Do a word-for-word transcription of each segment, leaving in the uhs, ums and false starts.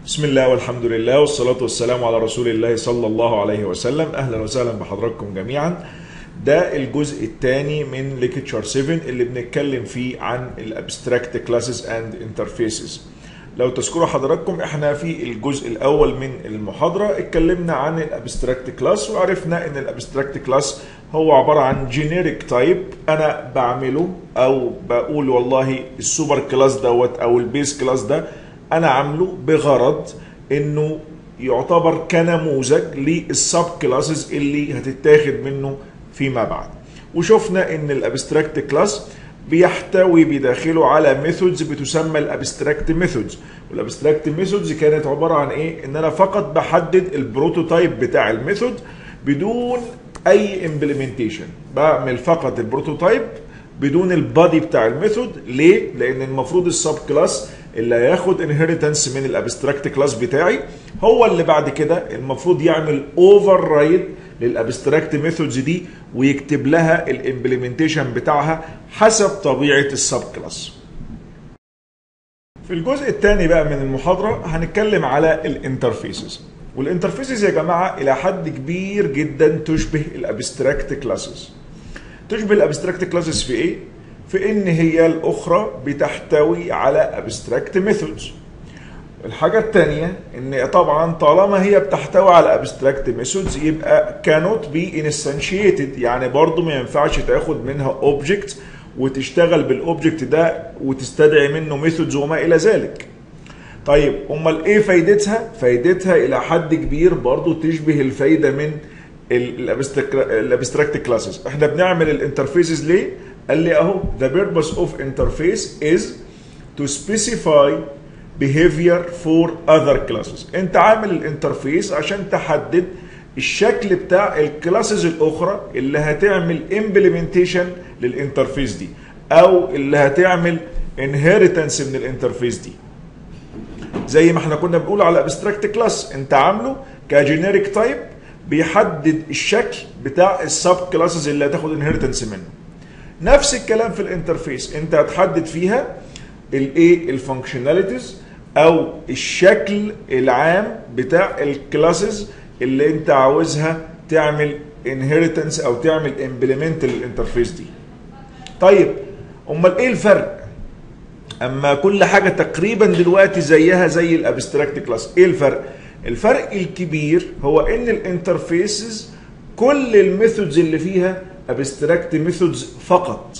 بسم الله والحمد لله والصلاة والسلام على رسول الله صلى الله عليه وسلم. أهلا وسهلا بحضراتكم جميعا. ده الجزء الثاني من ليكتشر سبعة اللي بنتكلم فيه عن الابستراكت كلاسز اند انترفيسز. لو تذكروا حضراتكم احنا في الجزء الاول من المحاضرة اتكلمنا عن الابستراكت كلاس وعرفنا ان الابستراكت كلاس هو عبارة عن جينيريك تايب انا بعمله او بقول والله السوبر كلاس دوت او البيس كلاس ده انا عامله بغرض انه يعتبر كنموذج للسب كلاسز اللي هتتاخد منه فيما بعد. وشفنا ان الابستراكت كلاس بيحتوي بداخله على ميثودز بتسمى الابستراكت ميثودز، والابستراكت ميثودز كانت عباره عن ايه؟ ان انا فقط بحدد البروتوتايب بتاع الميثود بدون اي امبلمنتيشن، بعمل فقط البروتوتايب بدون البادي بتاع الميثود. ليه؟ لان المفروض السب كلاس اللي هياخد انهيرتنس من الابستراكت كلاس بتاعي هو اللي بعد كده المفروض يعمل اوفر رايد للابستراكت ميثودز دي ويكتب لها الامبلمنتيشن بتاعها حسب طبيعه السب كلاس. في الجزء الثاني بقى من المحاضره هنتكلم على الانترفيسز، والانترفيسز يا جماعه الى حد كبير جدا تشبه الابستراكت كلاسز. تشبه الابستراكت كلاسز في ايه؟ في ان هي الاخرى بتحتوي على ابستراكت ميثودز. الحاجه الثانيه ان طبعا طالما هي بتحتوي على ابستراكت ميثودز يبقى cannot be instantiated، يعني برضو ما ينفعش تاخد منها اوبجكت وتشتغل بالاوبجكت ده وتستدعي منه ميثودز وما الى ذلك. طيب امال ايه فايدتها؟ فايدتها الى حد كبير برضو تشبه الفايده من الابستراكت كلاسز. احنا بنعمل الانترفيسز ليه؟ قال لي اهو the purpose of interface is to specify behavior for other classes. انت عامل الانترفيس عشان تحدد الشكل بتاع الكلاسز الاخرى اللي هتعمل implementation للانترفيس دي او اللي هتعمل inheritance من الانترفيس دي. زي ما احنا كنا بنقول على abstract class انت عامله كجينيريك تايب بيحدد الشكل بتاع السب كلاسز اللي هتاخد انهيرتنس منه. نفس الكلام في الانترفيس، انت هتحدد فيها الايه الفانكشناليتيز او الشكل العام بتاع الكلاسز اللي انت عاوزها تعمل انهيرتنس او تعمل امبلمنت للانترفيس دي. طيب امال ايه الفرق؟ اما كل حاجه تقريبا دلوقتي زيها زي الابستراكت كلاس، ايه الفرق؟ الفرق الكبير هو ان الانترفيسز كل الميثودز اللي فيها ابستراكت ميثودز فقط.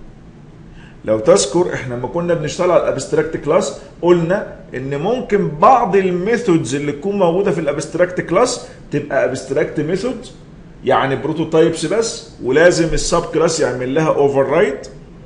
لو تذكر احنا لما كنا بنشتغل على الابستراكت كلاس قلنا ان ممكن بعض الميثودز اللي تكون موجوده في الابستراكت كلاس تبقى ابستراكت ميثود يعني بروتوتايبس بس ولازم السب كلاس يعمل لها اوفر رايد،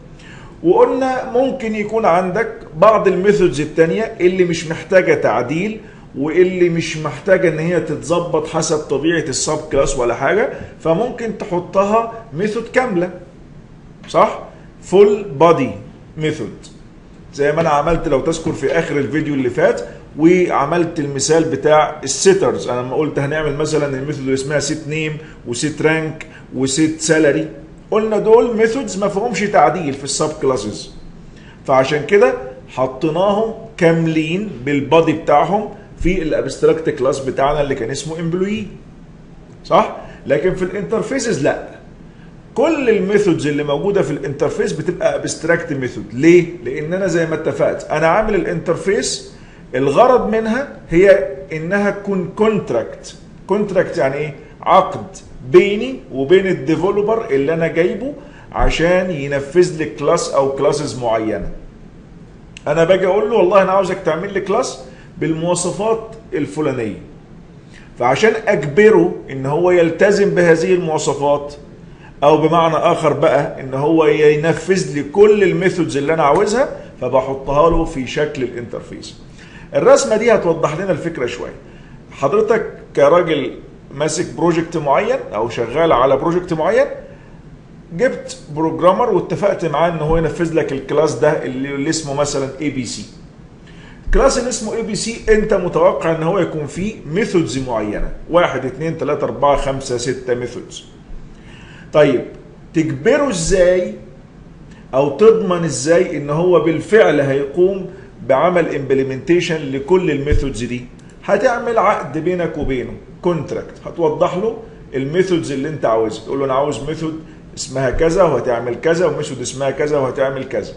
وقلنا ممكن يكون عندك بعض الميثودز الثانيه اللي مش محتاجه تعديل واللي مش محتاجه ان هي تتظبط حسب طبيعه السب كلاس ولا حاجه، فممكن تحطها ميثود كامله. صح؟ فول بادي ميثود زي ما انا عملت لو تذكر في اخر الفيديو اللي فات، وعملت المثال بتاع السيترز. انا لما قلت هنعمل مثلا الميثود اللي اسمها سيت نيم وسيت رانك وسيت سالري، قلنا دول ميثودز ما فيهمش تعديل في السب كلاسز، فعشان كده حطيناهم كاملين بالبادي بتاعهم في الابستراكت كلاس بتاعنا اللي كان اسمه امبلوي. صح؟ لكن في الانترفيسز لا، كل الميثودز اللي موجوده في الانترفيس بتبقى ابستراكت ميثود. ليه؟ لان انا زي ما اتفقت انا عامل الانترفيس الغرض منها هي انها تكون كونتراكت. كونتراكت يعني ايه؟ عقد بيني وبين الديفلوبر اللي انا جايبه عشان ينفذ لي كلاس او كلاسز معينه. انا باجي اقول له والله انا عاوزك تعمل لي كلاس بالمواصفات الفلانيه، فعشان اجبره ان هو يلتزم بهذه المواصفات او بمعنى اخر بقى ان هو ينفذ لي كل الميثودز اللي انا عاوزها فبحطها له في شكل الانترفيس. الرسمه دي هتوضح لنا الفكره شويه. حضرتك كراجل ماسك بروجكت معين او شغال على بروجكت معين، جبت بروجرامر واتفقت معاه ان هو ينفذ لك الكلاس ده اللي اسمه مثلا اي بي سي. الكلاس اللي اسمه اي بي سي انت متوقع ان هو يكون فيه ميثودز معينه، واحد اثنين ثلاثة أربعة خمسة ستة ميثودز. طيب تجبره ازاي او تضمن ازاي ان هو بالفعل هيقوم بعمل امبلمنتيشن لكل الميثودز دي، هتعمل عقد بينك وبينه، كونتراكت، هتوضح له الميثودز اللي انت عاوزها، تقول له انا عاوز ميثود اسمها كذا وهتعمل كذا، وميثود اسمها كذا وهتعمل كذا.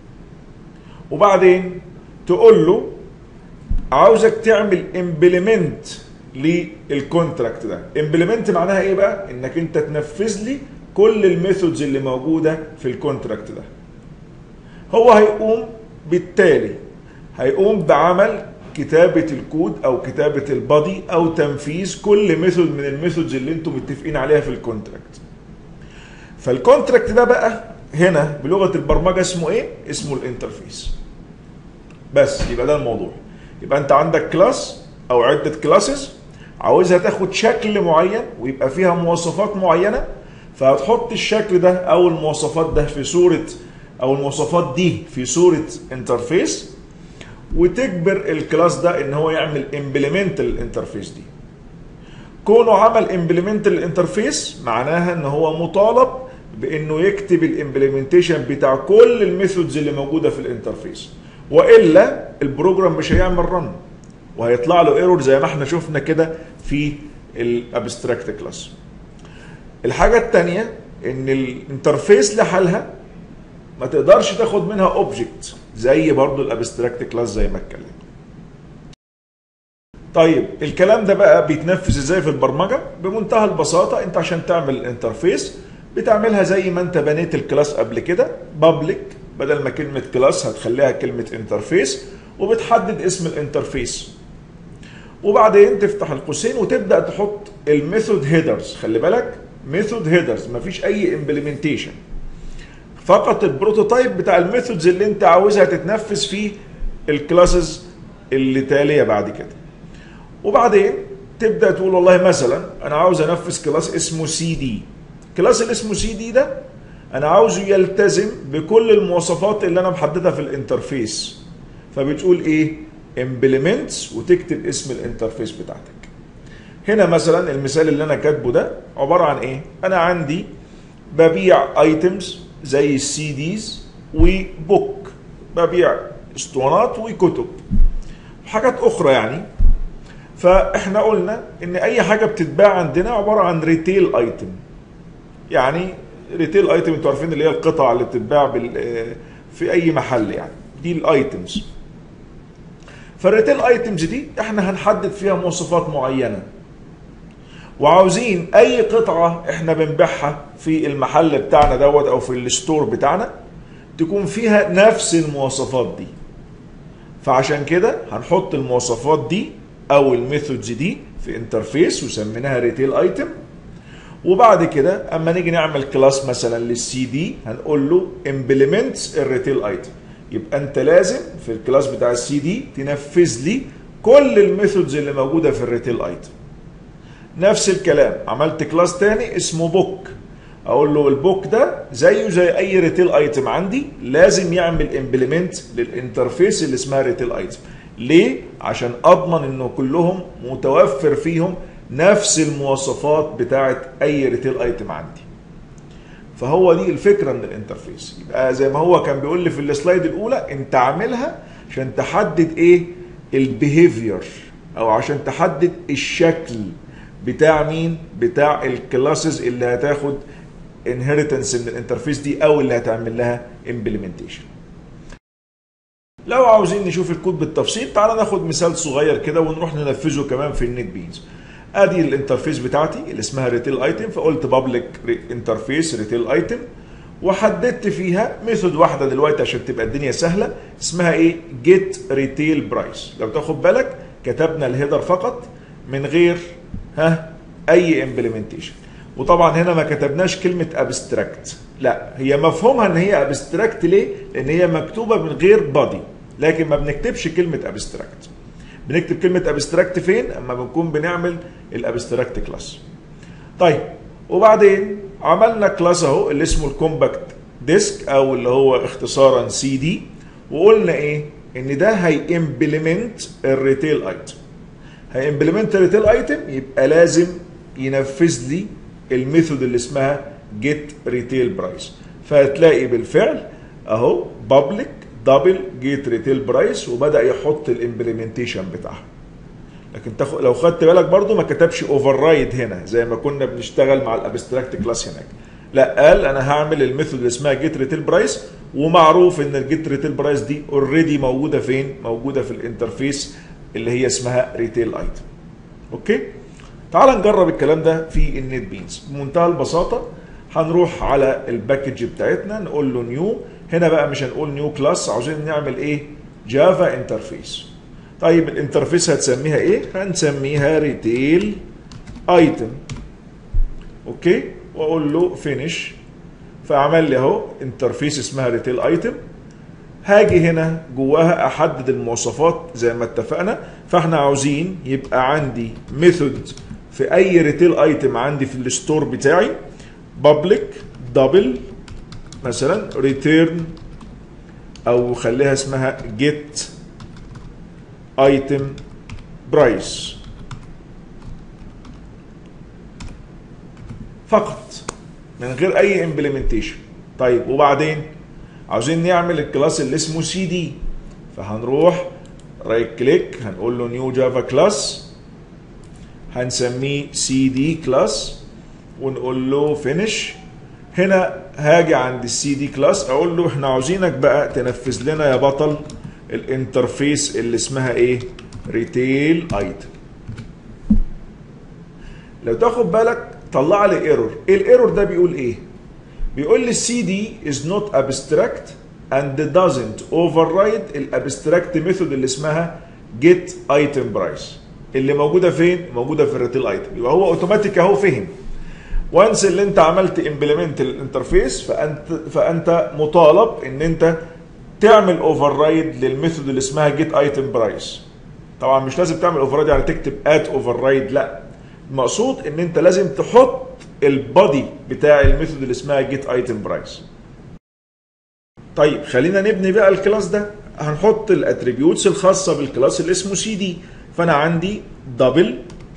وبعدين تقول له عاوزك تعمل امبلمنت للكونتراكت ده. امبلمنت معناها ايه بقى؟ انك انت تنفذ لي كل الميثودز اللي موجوده في الكونتراكت ده. هو هيقوم بالتالي هيقوم بعمل كتابه الكود او كتابه البادي او تنفيذ كل ميثود من الميثودز اللي انتم متفقين عليها في الكونتراكت. فالكونتراكت ده بقى هنا بلغه البرمجه اسمه ايه؟ اسمه الانترفيس. بس يبقى ده الموضوع. يبقى انت عندك كلاس او عده كلاسز عاوزها تاخد شكل معين ويبقى فيها مواصفات معينه، فهتحط الشكل ده او المواصفات ده في صوره او المواصفات دي في صوره انترفيس، وتجبر الكلاس ده ان هو يعمل امبلمنت للانترفيس دي. كونه عمل امبلمنت للانترفيس معناها ان هو مطالب بانه يكتب الامبلمنتيشن بتاع كل الميثودز اللي موجوده في الانترفيس، والا البروجرام مش هيعمل رن وهيطلع له ايرور زي ما احنا شفنا كده في الابستراكت كلاس. الحاجه الثانيه ان الانترفيس لحالها ما تقدرش تاخد منها اوبجكت زي برضو الابستراكت كلاس زي ما اتكلمنا. طيب الكلام ده بقى بيتنفذ ازاي في البرمجه؟ بمنتهى البساطه، انت عشان تعمل الانترفيس بتعملها زي ما انت بنيت الكلاس قبل كده، بابليك، بدل ما كلمه كلاس هتخليها كلمه انترفيس، وبتحدد اسم الانترفيس، وبعدين تفتح القوسين وتبدا تحط الميثود هيدرز. خلي بالك ميثود هيدرز، مفيش اي امبلمنتيشن، فقط البروتوتايب بتاع الميثودز اللي انت عاوزها تتنفذ في الكلاسز اللي تاليه بعد كده. وبعدين تبدا تقول والله مثلا انا عاوز انفذ كلاس اسمه سي دي. الكلاس اللي اسمه سي دي ده انا عاوزه يلتزم بكل المواصفات اللي انا محددها في الانترفيس، فبتقول ايه؟ امبلمنتس وتكتب اسم الانترفيس بتاعتك. هنا مثلا المثال اللي انا كاتبه ده عباره عن ايه؟ انا عندي ببيع ايتمز زي السي ديز وبوك، ببيع اسطوانات وكتب وحاجات اخرى يعني. فاحنا قلنا ان اي حاجه بتتباع عندنا عباره عن ريتيل ايتم. يعني ريتيل ايتم انتوا عارفين اللي هي القطع اللي بتتباع في اي محل، يعني دي الايتمز. فالريتيل ايتمز دي احنا هنحدد فيها مواصفات معينه، وعاوزين اي قطعه احنا بنبيعها في المحل بتاعنا دوت او في الستور بتاعنا تكون فيها نفس المواصفات دي. فعشان كده هنحط المواصفات دي او الميثودز دي في انترفيس وسميناها ريتيل ايتم. وبعد كده اما نيجي نعمل كلاس مثلا للسي دي هنقول له امبلمنتس الريتيل ايتم. يبقى انت لازم في الكلاس بتاع السي دي تنفذ لي كل الميثودز اللي موجوده في الريتيل ايتم. نفس الكلام عملت كلاس تاني اسمه بوك، اقول له البوك ده زيه زي اي ريتيل ايتم عندي، لازم يعمل امبلمنت للانترفيس اللي اسمها ريتيل ايتم. ليه؟ عشان اضمن انه كلهم متوفر فيهم نفس المواصفات بتاعه اي ريتيل ايتم عندي. فهو دي الفكره من الانترفيس. يبقى زي ما هو كان بيقول لي في السلايد الاولى، انت عاملها عشان تحدد ايه؟ البيهيفير، او عشان تحدد الشكل بتاع مين؟ بتاع الكلاسز اللي هتاخد انهيرتنس من الانترفيس دي او اللي هتعمل لها امبلمنتيشن. لو عاوزين نشوف الكود بالتفصيل تعالى ناخد مثال صغير كده ونروح ننفذه كمان في النت بينز. ادي الانترفيس بتاعتي اللي اسمها ريتيل ايتم، فقلت بابليك انترفيس ريتيل ايتم، وحددت فيها ميثود واحده دلوقتي عشان تبقى الدنيا سهله، اسمها ايه؟ جيت ريتيل برايس. لو تاخد بالك كتبنا الهيدر فقط من غير ها اي امبلمنتيشن. وطبعا هنا ما كتبناش كلمه ابستراكت، لا هي مفهومها ان هي ابستراكت. ليه؟ لان هي مكتوبه من غير بادي، لكن ما بنكتبش كلمه ابستراكت. بنكتب كلمه ابستراكت فين؟ اما بنكون بنعمل الابستراكت كلاس. طيب وبعدين عملنا كلاس اهو اللي اسمه الكومباكت ديسك او اللي هو اختصارا سي دي، وقلنا ايه؟ ان ده هيمبلمنت الريتيل ايتم. هيمبلمنت الريتيل ايتم يبقى لازم ينفذ لي الميثود اللي اسمها جيت ريتيل برايس. فهتلاقي بالفعل اهو public دبل جيت ريتيل برايس وبدا يحط الامبلمنتيشن بتاعها. لكن تاخد لو خدت بالك برضو ما كتبش اوفر رايد هنا زي ما كنا بنشتغل مع الابستراكت كلاس هناك. لا، قال انا هعمل الميثود اللي اسمها جيت ريتيل برايس، ومعروف ان الجيت ريتيل برايس دي اوريدي موجوده فين؟ موجوده في الانترفيس اللي هي اسمها ريتيل ايتم. اوكي؟ تعال نجرب الكلام ده في النت بينز بمنتهى البساطه. هنروح على الباكج بتاعتنا نقول له نيو. هنا بقى مش هنقول نيو كلاس، عاوزين نعمل ايه؟ جافا انترفيس. طيب الانترفيس هتسميها ايه؟ هنسميها ريتيل ايتم. اوكي؟ واقول له فينيش، فعمل لي اهو انترفيس اسمها ريتيل ايتم. هاجي هنا جواها احدد المواصفات زي ما اتفقنا. فاحنا عاوزين يبقى عندي ميثود في اي ريتيل ايتم عندي في الستور بتاعي public double مثلا return، او خليها اسمها get item price فقط من غير اي امبلمنتيشن. طيب وبعدين عاوزين نعمل الكلاس اللي اسمه سي دي، فهنروح رايت كليك هنقول له نيو جافا كلاس، هنسميه سي دي كلاس ونقول له فينيش. هنا هاجي عند السي دي كلاس اقول له احنا عاوزينك بقى تنفذ لنا يا بطل الانترفيس اللي اسمها ايه؟ ريتيل ايتم. لو تاخد بالك طلع لي ايرور. ايه الايرور ده؟ بيقول ايه؟ بيقول لي السي دي is not abstract and doesn't override الابستراكت ميثود اللي اسمها get item price اللي موجوده فين؟ موجوده في الريتيل ايتم. يبقى هو اوتوماتيك اهو فهم. وانس اللي انت عملت امبلمنت الانترفيس فانت فانت مطالب ان انت تعمل اوفر رايد للميثود اللي اسمها جيت ايتم برايس. طبعا مش لازم تعمل اوفر رايد يعني تكتب ات اوفر رايد، لا، المقصود ان انت لازم تحط البادي بتاع الميثود اللي اسمها جيت ايتم برايس. طيب خلينا نبني بقى الكلاس ده. هنحط الاتريبيوتس الخاصه بالكلاس اللي اسمه سي دي. فانا عندي دبل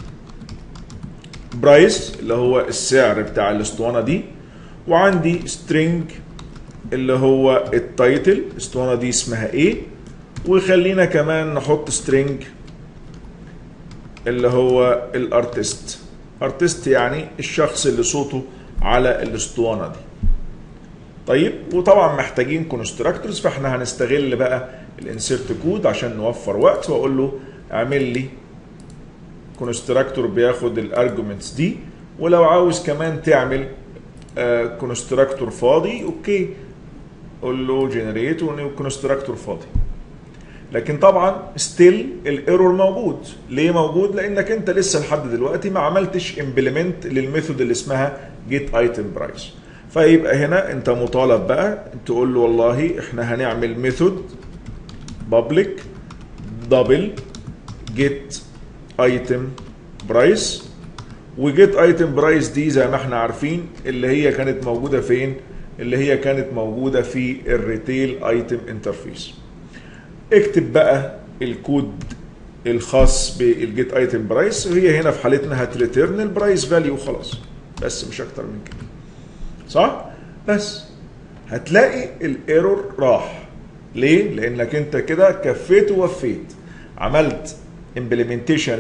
برايس اللي هو السعر بتاع الاسطوانه دي، وعندي سترينج اللي هو التايتل الاسطوانه دي اسمها ايه، وخلينا كمان نحط سترينج اللي هو الارتست. ارتست يعني الشخص اللي صوته على الاسطوانه دي. طيب وطبعا محتاجين كونستراكتورز، فاحنا هنستغل بقى الانسيرت كود عشان نوفر وقت، واقول له اعمل لي كونستراكتور بياخد الارجيومنتس دي، ولو عاوز كمان تعمل كونستراكتور فاضي اوكي قول له جنريت وكونستراكتور فاضي. لكن طبعا ستيل الايرور موجود. ليه موجود؟ لانك انت لسه لحد دلوقتي ما عملتش امبلمنت للميثود اللي اسمها جيت ايتم برايس. فيبقى هنا انت مطالب بقى تقول له والله احنا هنعمل ميثود public double get item price، وجيت ايتم برايس دي زي ما احنا عارفين اللي هي كانت موجوده فين؟ اللي هي كانت موجوده في الريتيل ايتم انترفيس. اكتب بقى الكود الخاص بالجيت ايتم برايس، وهي هنا في حالتنا هتريتيرن البرايس فاليو وخلاص، بس مش اكتر من كده. صح؟ بس هتلاقي الايرور راح. ليه؟ لانك انت كده كفيت ووفيت، عملت امبلمنتيشن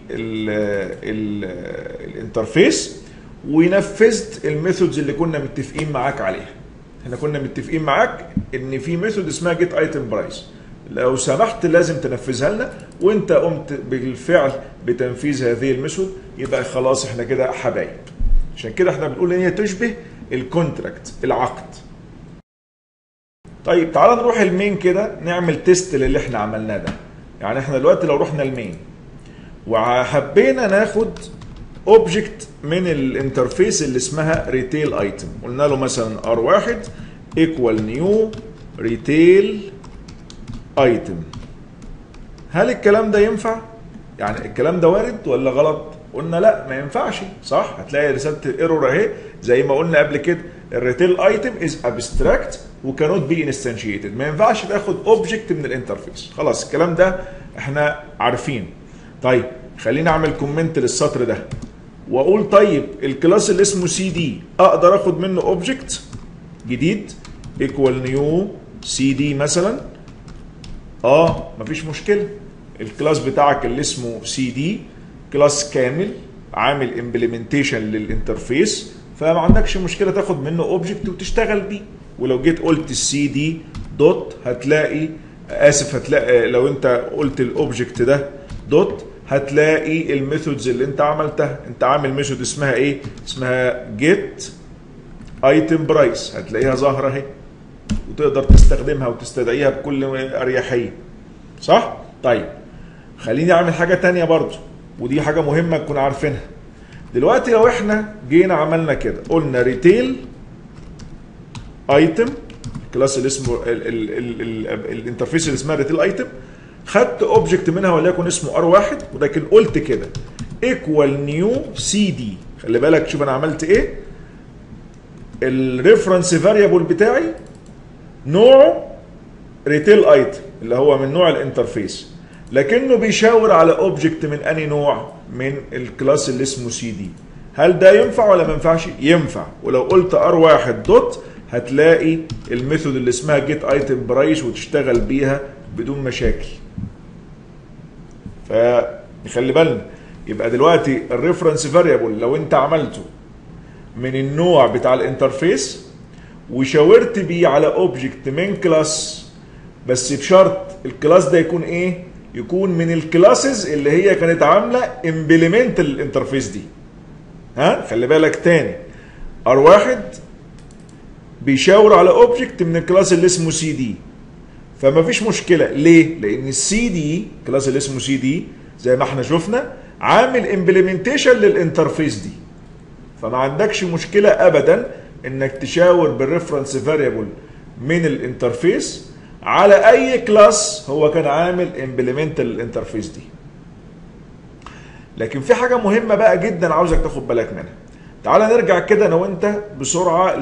للانترفيس ونفذت الميثودز اللي كنا متفقين معاك عليها. احنا كنا متفقين معاك ان في ميثود اسمها جيت ايتم برايس، لو سمحت لازم تنفذها لنا، وانت قمت بالفعل بتنفيذ هذه الميثود، يبقى خلاص احنا كده حبايب. عشان كده احنا بنقول ان هي تشبه الكونتراكت، العقد. طيب تعال نروح المين كده نعمل تيست للي احنا عملناه ده. يعني احنا دلوقتي لو رحنا المين وحبينا ناخد اوبجكت من الانترفيس اللي اسمها ريتيل ايتم، قلنا له مثلا ار واحد ايكوال نيو ريتيل ايتم، هل الكلام ده ينفع؟ يعني الكلام ده وارد ولا غلط؟ قلنا لا ما ينفعش، صح؟ هتلاقي رساله الايرور اهي زي ما قلنا قبل كده، الريتيل ايتم از ابستراكت وكانوت بي انستنشيتد، ما ينفعش تاخد اوبجكت من الانترفيس. خلاص الكلام ده احنا عارفين. طيب خليني اعمل كومنت للسطر ده واقول طيب الكلاس اللي اسمه سي دي اقدر اخد منه اوبجكت جديد ايكوال نيو سي دي مثلا، اه مفيش مشكله. الكلاس بتاعك اللي اسمه سي دي كلاس كامل عامل امبلمنتيشن للانترفيس، فما عندكش مشكله تاخد منه اوبجكت وتشتغل بيه. ولو جيت قلت السي دي دوت هتلاقي، اسف هتلاقي لو انت قلت الاوبجكت ده دوت هتلاقي الميثودز اللي انت عملتها. انت عامل ميثود اسمها ايه؟ اسمها جيت ايتم برايس، هتلاقيها ظاهره اهي وتقدر تستخدمها وتستدعيها بكل اريحيه، صح؟ طيب خليني اعمل حاجه تانية برضو، ودي حاجه مهمه تكون عارفينها. دلوقتي لو احنا جينا عملنا كده قلنا ريتيل ايتم، الكلاس اللي اسمه الانترفيس اللي اسمها ريتيل ايتم، خدت اوبجكت منها وليكن اسمه ار واحد، ولكن قلت كده ايكوال نيو سي دي. خلي بالك شوف انا عملت ايه. الريفرنس فاريبل بتاعي نوعه ريتيل ايتم اللي هو من نوع الانترفيس، لكنه بيشاور على اوبجكت من اني نوع؟ من الكلاس اللي اسمه سي دي. هل ده ينفع ولا ما ينفعش؟ ينفع. ولو قلت ار واحد دوت هتلاقي الميثود اللي اسمها جيت ايتم برايس وتشتغل بيها بدون مشاكل. فنخلي بالنا. يبقى دلوقتي الريفرنس فاريبل لو انت عملته من النوع بتاع الانترفيس وشاورت بيه على اوبجكت من كلاس، بس بشرط الكلاس ده يكون ايه؟ يكون من الكلاسز اللي هي كانت عامله امبلمنت الانترفيس دي. ها خلي بالك تاني، ار واحد بيشاور على اوبجكت من الكلاس اللي اسمه سي دي، فما فيش مشكله. ليه؟ لان السي دي الكلاس اللي اسمه سي دي زي ما احنا شفنا عامل امبلمنتيشن للانترفيس دي، فما عندكش مشكله ابدا انك تشاور بالريفرنس فاريبل من الانترفيس على اي كلاس هو كان عامل امبلمنت للانترفيس دي. لكن في حاجه مهمه بقى جدا عاوزك تاخد بالك منها. تعال نرجع كده انا وانت بسرعه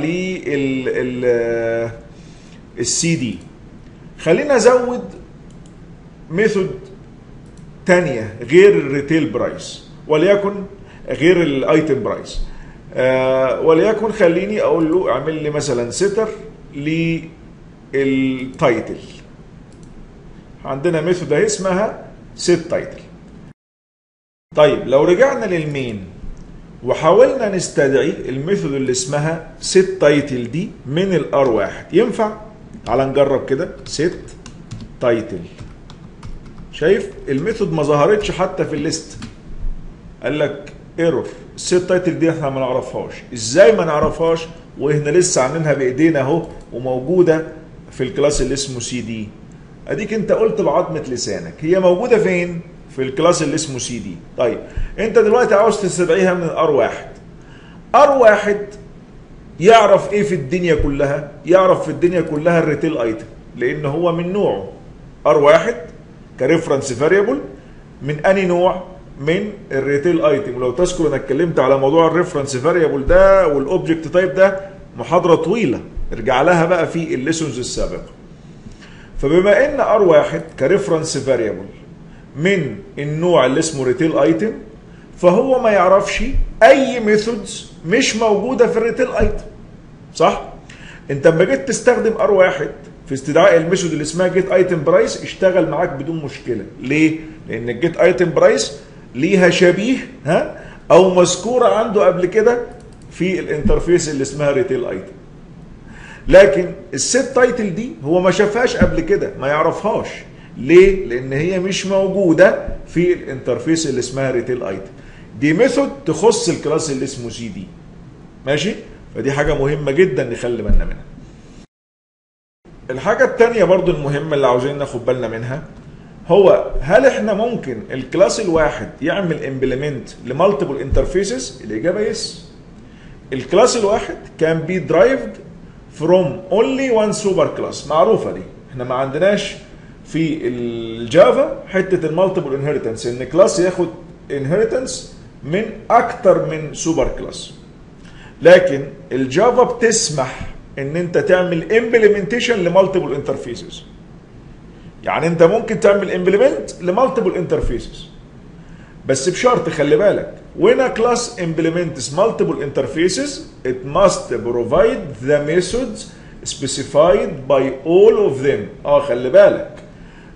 لل السي دي. خلينا ازود ميثود تانية غير الريتيل برايس، وليكن غير الايتم برايس. آه وليكن خليني اقول له اعمل لي مثلا سيتر للتايتل. عندنا ميثود اهي اسمها سيت تايتل. طيب لو رجعنا للمين وحاولنا نستدعي الميثود اللي اسمها سيت تايتل دي من الار واحد، ينفع؟ تعال نجرب كده. سيت تايتل، شايف الميثود ما ظهرتش حتى في الليست، قال لك ايرور. السيت تايتل دي احنا ما نعرفهاش. ازاي ما نعرفهاش واحنا لسه عاملينها بايدينا اهو وموجوده في الكلاس اللي اسمه سي دي؟ اديك انت قلت بعظمه لسانك، هي موجوده فين؟ في الكلاس اللي اسمه سي دي. طيب انت دلوقتي عاوز تستدعيها من ار واحد. ار واحد يعرف ايه في الدنيا كلها؟ يعرف في الدنيا كلها الريتيل ايتم، لان هو من نوعه ار واحد كريفرنس فاريبل من اني نوع؟ من الريتيل ايتم. ولو تذكر انا اتكلمت على موضوع الريفرنس فاريبل ده والاوبجكت تايب ده محاضره طويله، ارجع لها بقى في الليسونز السابقه. فبما ان ار واحد كريفرنس فاريبل من النوع اللي اسمه ريتيل ايتم، فهو ما يعرفش اي ميثودز مش موجوده في الريتيل ايتم، صح؟ انت لما جيت تستخدم ار واحد في استدعاء الميثود اللي اسمها جيت ايتم برايس اشتغل معاك بدون مشكله. ليه؟ لان الجيت ايتم برايس ليها شبيه ها او مذكوره عنده قبل كده في الانترفيس اللي اسمها ريتيل ايتم. لكن السيت تايتل دي هو ما شافهاش قبل كده، ما يعرفهاش. ليه؟ لان هي مش موجوده في الانترفيس اللي اسمها ريتيل ايتم. دي ميثود تخص الكلاس اللي اسمه سي دي. ماشي؟ فدي حاجه مهمه جدا نخلي بالنا منها. الحاجه الثانيه برضو المهمه اللي عاوزين ناخد بالنا منها هو هل احنا ممكن الكلاس الواحد يعمل امبلمنت لمالتيبل انترفيسز؟ الاجابه يس. الكلاس الواحد كان بي درايفد فروم اونلي وان سوبر كلاس، معروفه دي. احنا ما عندناش في الجافا حته المالتيبل انهيرتنس ان كلاس ياخد انهيرتنس من اكتر من سوبر كلاس. لكن الجافا بتسمح ان انت تعمل امبلمنتيشن لمالتيبل انترفيسز. يعني انت ممكن تعمل امبلمنت لمالتيبل انترفيسز، بس بشرط خلي بالك when a class implements multiple interfaces it must provide the methods specified by all of them. اه خلي بالك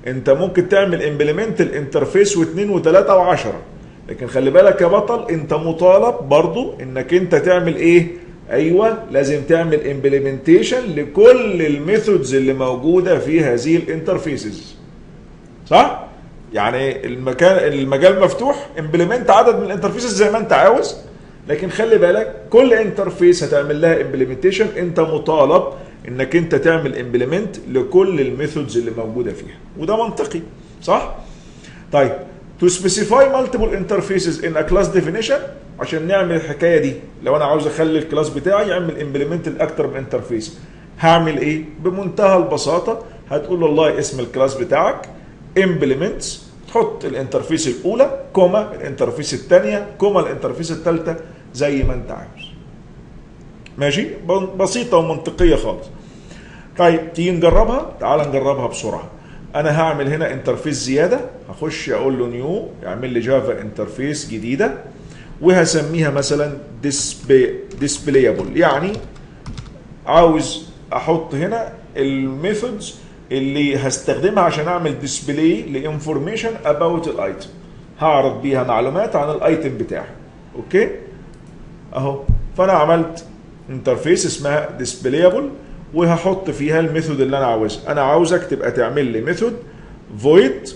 انت ممكن تعمل امبلمنت الانترفيس واثنين وثلاثة وعشرة، لكن خلي بالك يا بطل انت مطالب برضو انك انت تعمل ايه؟ ايوه لازم تعمل امبلمنتيشن لكل الميثودز اللي موجوده في هذه الانترفيسز. صح؟ يعني المكان المجال مفتوح، امبلمنت عدد من الانترفيسز زي ما انت عاوز، لكن خلي بالك كل انترفيس هتعمل لها امبلمنتيشن انت مطالب انك انت تعمل امبلمنت لكل الميثودز اللي موجوده فيها، وده منطقي. صح؟ طيب to specify multiple interfaces in a class definition، عشان نعمل الحكايه دي لو انا عاوز اخلي الكلاس بتاعي يعمل امبلمنت لاكتر من انترفيس، هعمل ايه؟ بمنتهى البساطه هتقول والله اسم الكلاس بتاعك امبلمنتس، تحط الانترفيس الاولى كوما الانترفيس الثانيه كوما الانترفيس الثالثه زي ما انت عاوز. ماشي؟ بسيطه ومنطقيه خالص. طيب تيجي نجربها؟ تعال نجربها بسرعه. انا هعمل هنا انترفيس زياده، هخش اقول له نيو يعمل لي جافا انترفيس جديده وهسميها مثلا ديسبلايبل، يعني عاوز احط هنا الميثودز اللي هستخدمها عشان اعمل ديسبلاي لانفورميشن اباوت الايتم، هعرض بيها معلومات عن الايتم بتاعي. اوكي اهو، فانا عملت انترفيس اسمها ديسبلايبل وهحط فيها الميثود اللي انا عاوزها. انا عاوزك تبقى تعمل لي ميثود void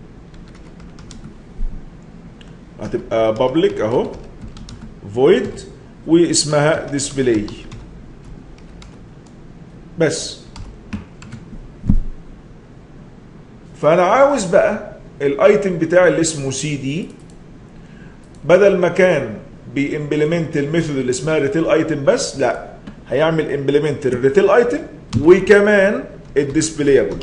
هتبقى public اهو void واسمها display بس. فانا عاوز بقى الايتم بتاعي اللي اسمه سي دي بدل ما كان بيمبلمنت الميثود اللي اسمها ريتيل ايتم بس، لا هيعمل امبلمنت الريتيل ايتم وكمان الديسبلايبل.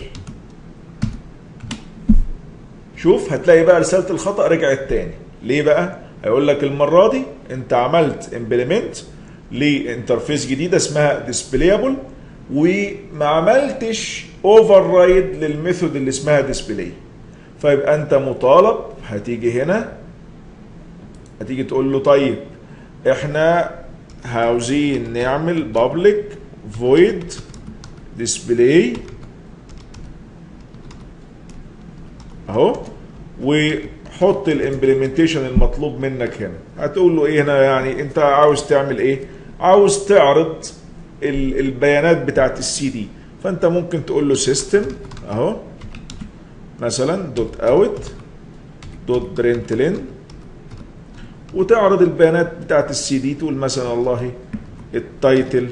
شوف هتلاقي بقى رساله الخطا رجعت تاني. ليه بقى؟ هيقول لك المره دي انت عملت امبلمنت لانترفيس جديده اسمها ديسبلايبل وما عملتش اوفر رايد للميثود اللي اسمها ديسبلاي. فيبقى انت مطالب هتيجي هنا هتيجي تقول له طيب احنا عاوزين نعمل public void display اهو وحط الامبلمنتيشن المطلوب منك هنا. هتقول له ايه هنا؟ يعني انت عاوز تعمل ايه؟ عاوز تعرض البيانات بتاعت السي دي، فانت ممكن تقول له system اهو مثلا دوت اوت دوت برنتلين وتعرض البيانات بتاعت السي دي. تقول مثلا والله التايتل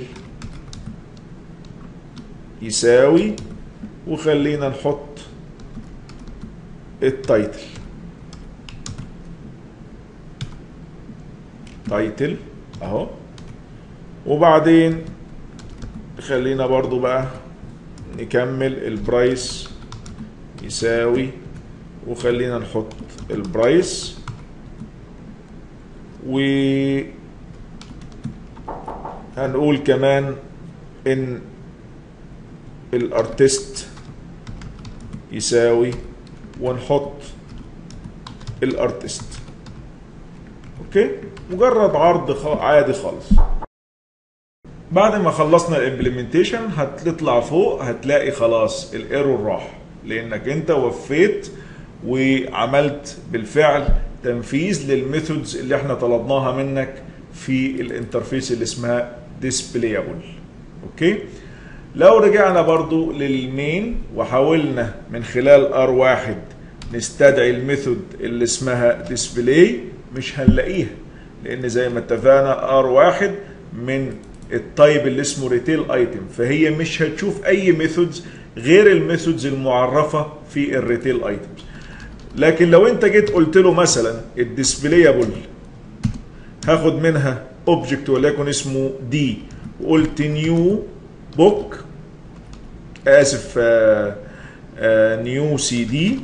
يساوي، وخلينا نحط التايتل تايتل اهو، وبعدين خلينا برضو بقى نكمل البرايس يساوي، وخلينا نحط البرايس و هنقول كمان ان الارتست يساوي ونحط الارتست. اوكي، مجرد عرض عادي خالص. بعد ما خلصنا الامبلمنتيشن هتطلع فوق هتلاقي خلاص الايرور راح، لانك انت وفيت وعملت بالفعل تنفيذ للميثودز اللي احنا طلبناها منك في الانترفيس اللي اسمها ديسبلايبل. اوكي، لو رجعنا برضو للمين وحاولنا من خلال ار واحد نستدعي الميثود اللي اسمها ديسبلاي مش هنلاقيها، لان زي ما اتفقنا ار واحد من التايب اللي اسمه ريتيل ايتم، فهي مش هتشوف اي ميثودز غير الميثودز المعرفه في الريتيل ايتمز. لكن لو انت جيت قلت له مثلا الديسبلايبل هاخد منها اوبجكت وليكن اسمه دي وقلت نيو بوك اسف نيو سي دي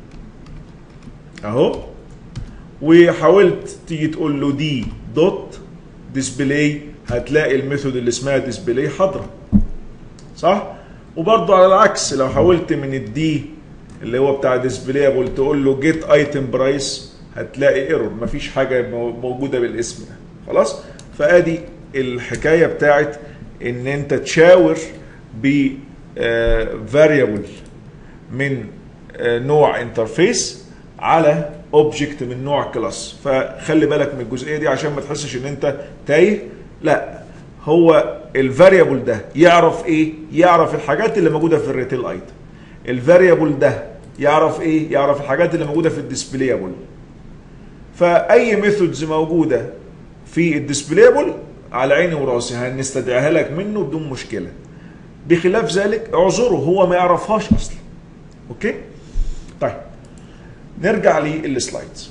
اهو، وحاولت تيجي تقول له دي دوت ديسبلاي هتلاقي الميثود اللي اسمها ديسبلاي حاضره. صح؟ وبرضه على العكس لو حاولت من الدي اللي هو بتاع ديسبلايبل تقول له جيت ايتم برايس هتلاقي ايرور، مفيش حاجه موجوده بالاسم ده. خلاص؟ فادي الحكايه بتاعت ان انت تشاور ب فاريبل من نوع انترفيس على اوبجكت من نوع كلاس. فخلي بالك من الجزئيه دي عشان ما تحسش ان انت تايه. لا، هو الفاريبل ده يعرف ايه؟ يعرف الحاجات اللي موجوده في الريتيل ايتم. الفاريبل ده يعرف ايه؟ يعرف الحاجات اللي موجوده في الديسبلايبل. فاي ميثودز موجوده في الديسبلايبل على عيني وراسي هنستدعيها لك منه بدون مشكله. بخلاف ذلك اعذره، هو ما يعرفهاش اصلا. اوكي؟ طيب نرجع للسلايدز.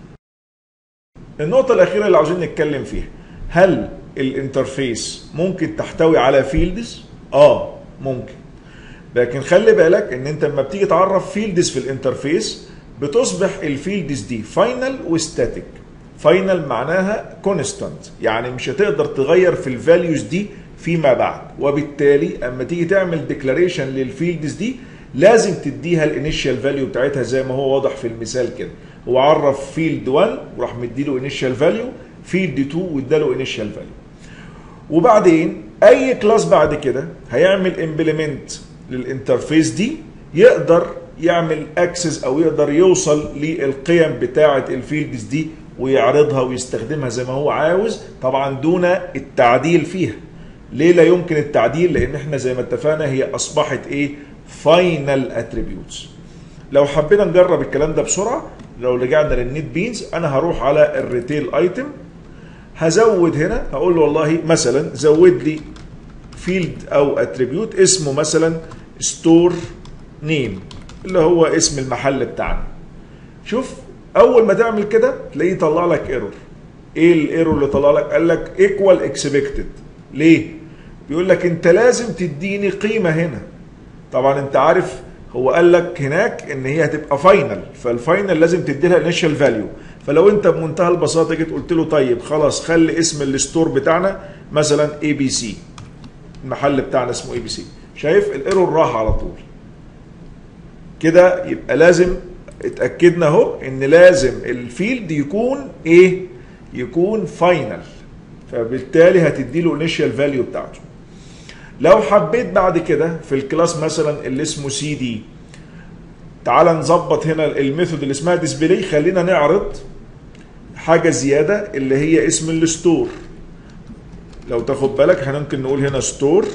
النقطه الاخيره اللي عاوزين نتكلم فيها، هل الانترفيس ممكن تحتوي على فيلدز؟ اه ممكن، لكن خلي بالك ان انت لما بتيجي تعرف فيلدز في الانترفيس بتصبح الفيلدز دي فاينل وستاتيك. فاينل معناها كونستانت، يعني مش هتقدر تغير في الفاليوز دي فيما بعد، وبالتالي اما تيجي تعمل ديكلاريشن للفيلدز دي لازم تديها الانيشال فاليو بتاعتها زي ما هو واضح في المثال كده. هو عرف فيلد واحد وراح مديله انيشال فاليو، فيلد اتنين واداله انيشال فاليو. وبعدين اي كلاس بعد كده هيعمل امبلمنت للانترفيس دي يقدر يعمل اكسس او يقدر يوصل للقيم بتاعه الفيلدز دي ويعرضها ويستخدمها زي ما هو عاوز، طبعا دون التعديل فيها. ليه لا يمكن التعديل؟ لان احنا زي ما اتفقنا هي اصبحت ايه؟ فاينل اتريبيوتس. لو حبينا نجرب الكلام ده بسرعه، لو رجعنا للنت بينز، انا هروح على الريتيل ايتم، هزود هنا هقول له والله مثلا زود لي فيلد او اتريبيوت اسمه مثلا ستور نيم اللي هو اسم المحل بتاعنا. شوف اول ما تعمل كده تلاقيه يطلع لك ايرور. ايه الايرور اللي طلع لك؟ قال لك ايكوال اكسبكتد. ليه؟ بيقول لك انت لازم تديني قيمه هنا. طبعا انت عارف هو قال لك هناك ان هي هتبقى فاينل، فالفاينل لازم تدي لها انيشال فاليو. فلو انت بمنتهى البساطه جيت قلت له طيب خلاص خلي اسم الستور بتاعنا مثلا اي بي سي، المحل بتاعنا اسمه اي بي سي، شايف الايرور راح على طول كده. يبقى لازم اتاكدنا اهو ان لازم الفيلد يكون ايه؟ يكون فاينل، فبالتالي هتدي له انيشال فاليو بتاعته. لو حبيت بعد كده في الكلاس مثلا اللي اسمه سي دي، تعال نظبط هنا الميثود اللي اسمها ديسبلاي، خلينا نعرض حاجه زياده اللي هي اسم الستور. لو تاخد بالك احنا ممكن نقول هنا ستور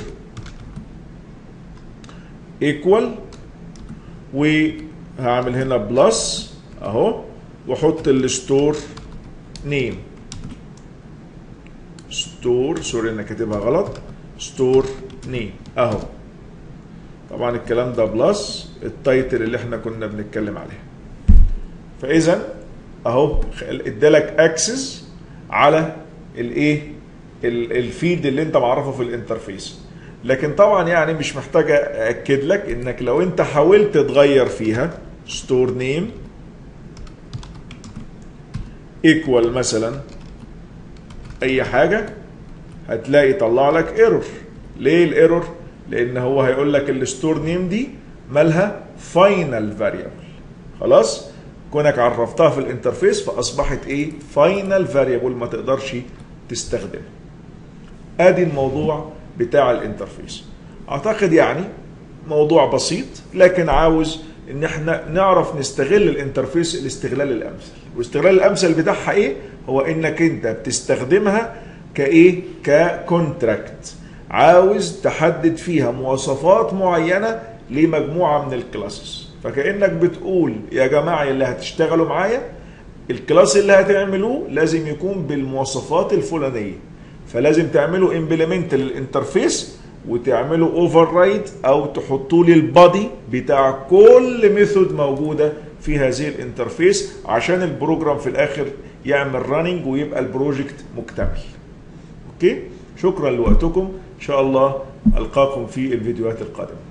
ايكوال، وهعمل هنا بلس اهو واحط الستور نيم. ستور سوري انا كاتبها غلط، ستور نيم اهو. طبعا الكلام ده بلس التايتل اللي احنا كنا بنتكلم عليه. فاذا اهو ادالك اكسس على الايه؟ الفيد اللي انت معرفه في الانترفيس. لكن طبعا يعني مش محتاج ااكد لك انك لو انت حاولت تغير فيها ستور نيم ايكوال مثلا اي حاجه هتلاقي طلع لك ايرور. ليه الايرور؟ لان هو هيقول لك الستور نيم دي مالها فاينل فاريبل. خلاص كونك عرفتها في الانترفيس فاصبحت ايه؟ فاينل فاريبل ما تقدرش تستخدمها. ادي الموضوع بتاع الانترفيس. اعتقد يعني موضوع بسيط، لكن عاوز ان احنا نعرف نستغل الانترفيس الاستغلال الامثل. والاستغلال الامثل بتاعها ايه؟ هو انك انت بتستخدمها كايه؟ ككونتراكت. عاوز تحدد فيها مواصفات معينه لمجموعه من الكلاسز. فكانك بتقول يا جماعه اللي هتشتغلوا معايا الكلاس اللي هتعملوه لازم يكون بالمواصفات الفلانيه، فلازم تعملوا امبلمنت للانترفيس وتعملوا اوفر رايد او تحطوا لي البادي بتاع كل ميثود موجوده في هذه الانترفيس عشان البروجرام في الاخر يعمل راننج ويبقى البروجكت مكتمل. اوكي؟ شكرا لوقتكم، ان شاء الله القاكم في الفيديوهات القادمه.